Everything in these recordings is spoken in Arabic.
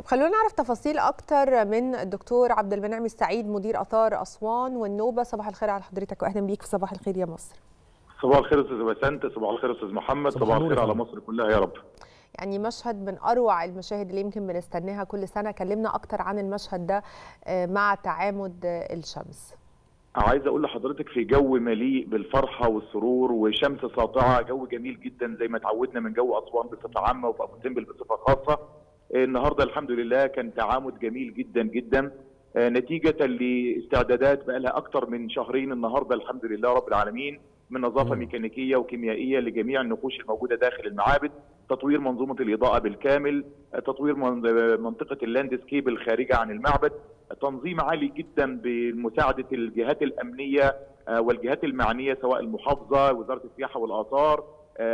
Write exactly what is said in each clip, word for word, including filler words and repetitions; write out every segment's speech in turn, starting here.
طيب خلونا نعرف تفاصيل أكتر من الدكتور عبد المنعم السعيد مدير آثار أسوان والنوبة. صباح الخير على حضرتك وأهلا بيك في صباح الخير يا مصر. صباح الخير أستاذ بسنت، صباح الخير أستاذ محمد، صباح الخير على مصر كلها يا رب. يعني مشهد من أروع المشاهد اللي يمكن بنستناها كل سنة، كلمنا أكتر عن المشهد ده مع تعامد الشمس. عايز أقول لحضرتك في جو مليء بالفرحة والسرور وشمس ساطعة، جو جميل جدا زي ما تعودنا من جو أسوان بصفة عامة وفي أبو سمبل بصفة خاصة. النهارده الحمد لله كان تعامد جميل جدا جدا نتيجة لاستعدادات بقى لها أكثر من شهرين. النهارده الحمد لله رب العالمين من نظافة ميكانيكية وكيميائية لجميع النقوش الموجودة داخل المعابد، تطوير منظومة الإضاءة بالكامل، تطوير منطقة اللاندسكيب الخارجة عن المعبد، تنظيم عالي جدا بمساعدة الجهات الأمنية والجهات المعنية سواء المحافظة، وزارة السياحة والآثار،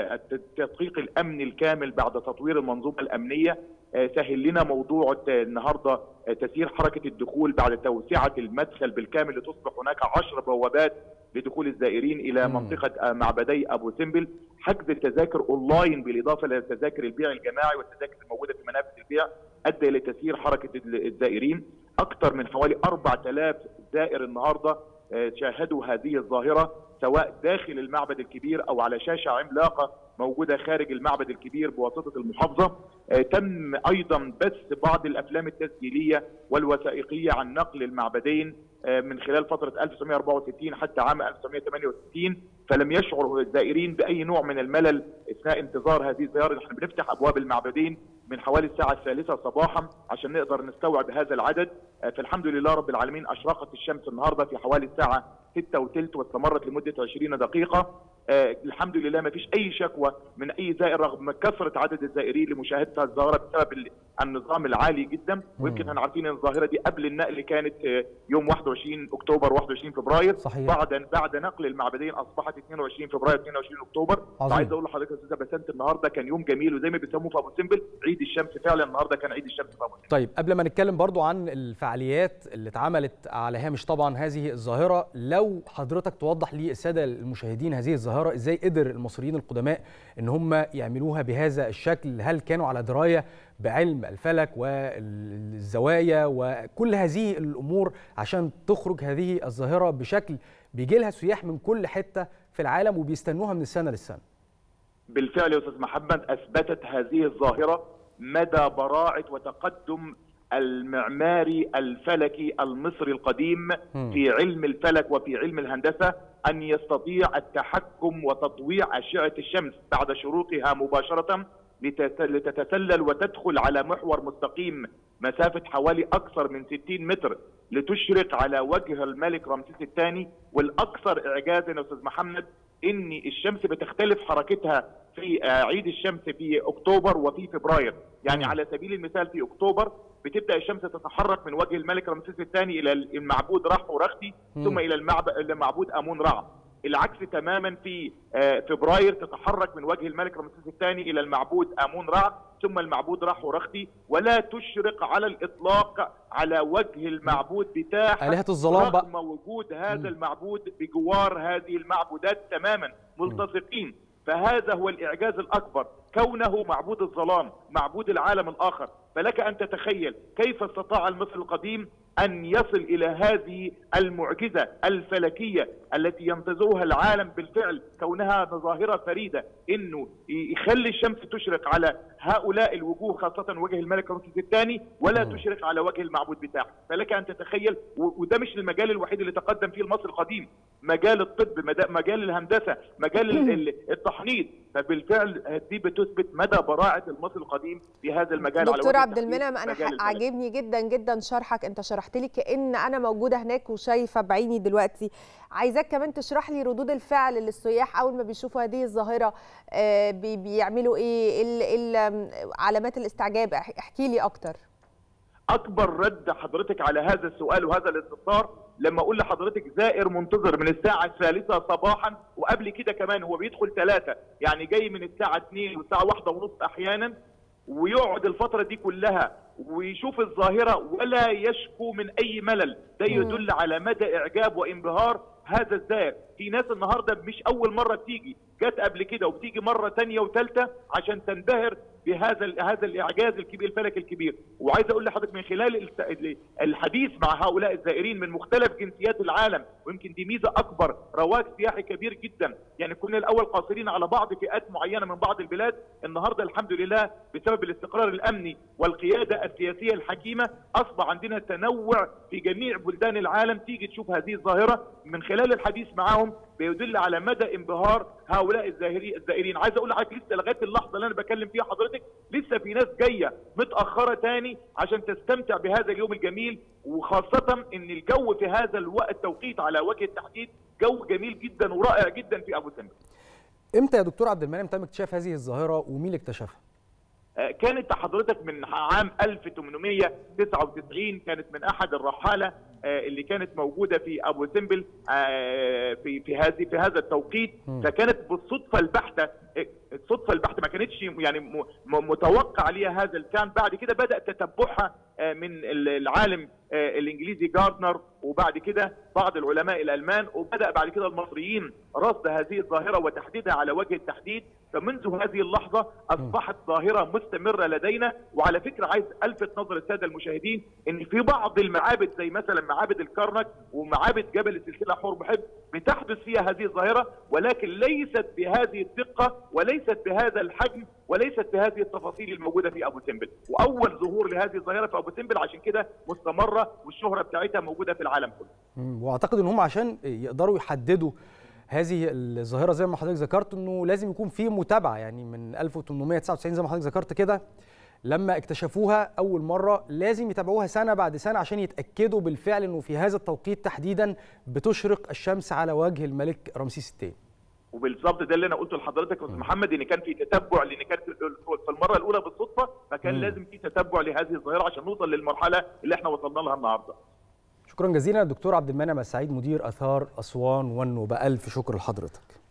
تدقيق الأمن الكامل بعد تطوير المنظومة الأمنية. سهل لنا موضوع النهارده تسيير حركة الدخول بعد توسعة المدخل بالكامل لتصبح هناك عشر بوابات لدخول الزائرين إلى منطقة معبدي أبو سمبل. حجز التذاكر أونلاين بالإضافة لتذاكر البيع الجماعي والتذاكر الموجودة في منافذ البيع أدى إلى تسيير حركة الزائرين. أكثر من حوالي أربعة آلاف زائر النهارده شاهدوا هذه الظاهرة سواء داخل المعبد الكبير أو على شاشة عملاقة موجودة خارج المعبد الكبير بواسطة المحافظة. تم أيضا بث بعض الأفلام التسجيلية والوثائقية عن نقل المعبدين من خلال فترة ألف وتسعمائة وأربعة وستين حتى عام ألف وتسعمائة وثمانية وستين، فلم يشعر الزائرين بأي نوع من الملل أثناء انتظار هذه الزيارة. نحن بنفتح أبواب المعبدين من حوالي الساعة الثالثة صباحا عشان نقدر نستوعب هذا العدد. فالحمد لله رب العالمين أشرقت الشمس النهارده في حوالي الساعة ستة وثلث واستمرت لمدة عشرين دقيقة. آه الحمد لله ما فيش أي شكوى من أي زائر رغم كثرة عدد الزائرين لمشاهدة الظاهرة بسبب النظام العالي جدا. ويمكن احنا عارفين ان الظاهرة دي قبل النقل كانت آه يوم واحد وعشرين أكتوبر واحد وعشرين فبراير، صحيح. بعد بعد نقل المعبدين أصبحت اثنين وعشرين فبراير اثنين وعشرين أكتوبر. عايز أقول لحضرتك يا أستاذ بسنت النهارده كان يوم جميل وزي ما بيسموه في أبو سمبل عيد الشمس. فعلا النهارده كان عيد الشمس في أبو سمبل. طيب قبل ما نتكلم برضو عن الفعاليات اللي اتعملت على هامش طبعا هذه الظاهرة، لو حضرتك توضح للسادة المشاهدين هذه الظاهرة ازاي قدر المصريين القدماء ان هم يعملوها بهذا الشكل؟ هل كانوا على دراية بعلم الفلك والزوايا وكل هذه الامور عشان تخرج هذه الظاهرة بشكل بيجي لها سياح من كل حتة في العالم وبيستنوها من السنة للسنة؟ بالفعل يا استاذ محمد اثبتت هذه الظاهرة مدى براعة وتقدم المعماري الفلكي المصري القديم في علم الفلك وفي علم الهندسة، أن يستطيع التحكم وتطويع أشعة الشمس بعد شروقها مباشرة لتتسلل وتدخل على محور مستقيم مسافة حوالي أكثر من ستين متر لتشرق على وجه الملك رمسيس الثاني. والأكثر إعجازا يا أستاذ محمد إن الشمس بتختلف حركتها في عيد الشمس في أكتوبر وفي فبراير. يعني على سبيل المثال في أكتوبر بتبدأ الشمس تتحرك من وجه الملك رمسيس الثاني إلى المعبود رح ورختي ثم إلى المعبود آمون رع. العكس تماما في فبراير تتحرك من وجه الملك رمسيس الثاني إلى المعبود آمون رع ثم المعبود رح ورختي، ولا تشرق على الإطلاق على وجه المعبود بتاعها آلهة الظلام رغم وجود هذا المعبود بجوار هذه المعبودات تماما ملتصقين. فهذا هو الإعجاز الأكبر، كونه معبود الظلام معبود العالم الآخر. فلك أن تتخيل كيف استطاع المصري القديم أن يصل إلى هذه المعجزة الفلكية التي ينتظرها العالم بالفعل، كونها ظاهرة فريدة إنه يخلي الشمس تشرق على هؤلاء الوجوه خاصة وجه الملك رمسيس الثاني ولا تشرق على وجه المعبود بتاعه. فلك أن تتخيل، وده مش المجال الوحيد اللي تقدم فيه المصري القديم، مجال الطب، مجال الهندسة، مجال التحنيط. فبالفعل دي بتثبت مدى براعة المصري القديم في هذا المجال. دكتور عبد المنعم أنا عاجبني جدا جدا شرحك، أنت شرحت لي كأن أنا موجودة هناك وشايفة بعيني دلوقتي. عايزاك كمان تشرح لي ردود الفعل للسياح أول ما بيشوفوا هذه الظاهرة، بيعملوا إيه؟ ال علامات الاستعجاب، احكي لي أكتر. أكبر رد حضرتك على هذا السؤال وهذا الاستفسار لما أقول لحضرتك زائر منتظر من الساعة الثالثة صباحا وقبل كده كمان هو بيدخل ثلاثة، يعني جاي من الساعة اثنين والساعة واحدة ونص أحيانا، ويقعد الفترة دي كلها ويشوف الظاهرة ولا يشكو من أي ملل. ده يدل على مدى إعجاب وانبهار هذا الزائر. في ناس النهارده مش أول مرة بتيجي، جت قبل كده وبتيجي مره ثانيه وثالثه عشان تنبهر بهذا هذا الاعجاز الكبير الفلك الكبير. وعايز اقول لحضرتك من خلال الحديث مع هؤلاء الزائرين من مختلف جنسيات العالم، ويمكن دي ميزه اكبر، رواج سياحي كبير جدا. يعني كنا الاول قاصرين على بعض فئات معينه من بعض البلاد، النهارده الحمد لله بسبب الاستقرار الامني والقياده السياسيه الحكيمه اصبح عندنا تنوع في جميع بلدان العالم. تيجي تشوف هذه الظاهره من خلال الحديث معهم بيدل على مدى انبهار هؤلاء الزائرين. عايز اقول لحضرتك لسه لغايه اللحظه اللي انا بكلم فيها حضرتك لسه في ناس جايه متاخره تاني عشان تستمتع بهذا اليوم الجميل، وخاصه ان الجو في هذا الوقت التوقيت على وجه التحديد جو جميل جدا ورائع جدا في ابو سمبل. امتى يا دكتور عبد المنعم تم اكتشاف هذه الظاهره ومين اللي اكتشفها؟ كانت حضرتك من عام ألف وثمانمائة وتسعة وتسعين، كانت من احد الرحاله اللي كانت موجوده في ابو سمبل في في هذه في هذا التوقيت. فكانت بالصدفه البحته، الصدفه البحته ما كانتش يعني متوقع ليها هذا الكان. بعد كده بدا تتبعها من العالم الانجليزي جاردنر، وبعد كده بعض العلماء الالمان، وبدا بعد كده المصريين رصد هذه الظاهره وتحديدها على وجه التحديد. فمنذ هذه اللحظه اصبحت ظاهره مستمره لدينا. وعلى فكره عايز الفت نظر الساده المشاهدين ان في بعض المعابد زي مثلا معابد الكرنك ومعابد جبل السلسله حور محب بتحدث فيها هذه الظاهره، ولكن ليست بهذه الدقه وليست بهذا الحجم وليست بهذه التفاصيل الموجوده في ابو سمبل. واول ظهور لهذه الظاهره في ابو سمبل، عشان كده مستمره والشهره بتاعتها موجوده في العالم كله. واعتقد ان هم عشان يقدروا يحددوا هذه الظاهره زي ما حضرتك ذكرت انه لازم يكون في متابعه، يعني من ألف وثمانمائة وتسعة وتسعين زي ما حضرتك ذكرت كده لما اكتشفوها اول مره لازم يتابعوها سنه بعد سنه عشان يتاكدوا بالفعل انه في هذا التوقيت تحديدا بتشرق الشمس على وجه الملك رمسيس الثاني. وبالظبط ده اللي انا قلته لحضرتك يا استاذ محمد، ان كان في تتبع، لان كانت في المره الاولى بالصدفه، فكان م. لازم في تتبع لهذه الظاهره عشان نوصل للمرحله اللي احنا وصلنا لها النهارده. شكرا جزيلا الدكتور عبد المنعم السعيد مدير اثار اسوان والنوبه، الف شكر لحضرتك.